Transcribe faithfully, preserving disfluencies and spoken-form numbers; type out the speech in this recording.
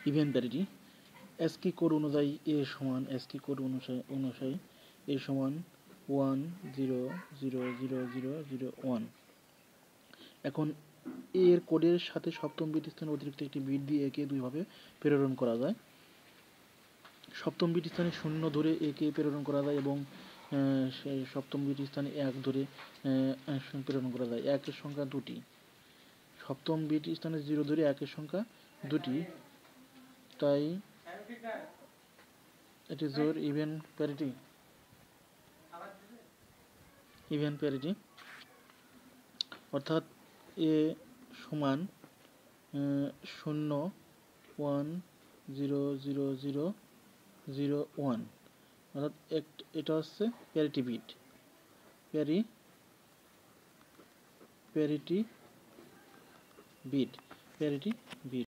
Even parity এসকি code অনুযায়ী A সমান এসকি code অনুযায়ী অনুযায়ী এ সমান one zero zero zero zero zero one. এখন এর কোডের সাথে সপ্তম বিট স্থানে অতিরিক্ত একটি বিট দিয়ে একে দুইভাবে প্রেরণ করা যায়। সপ্তম বিট স্থানে শূন্য ধরে একে প্রেরণ করা যায় এবং সেই সপ্তম বিট স্থানে এক ধরে প্রেরণ করা যায়। একের সংখ্যা দুটি, সপ্তম বিট স্থানে জিরো ধরে একের সংখ্যা দুটি, তাই এটি জোর ইভেন প্যারিটি। ইভেন প্যারিটি অর্থাৎ এ সমান শূন্য one zero zero zero zero one, অর্থাৎ এটা হচ্ছে প্যারিটি বিট, প্যারি প্যারিটি বিট প্যারিটি বিট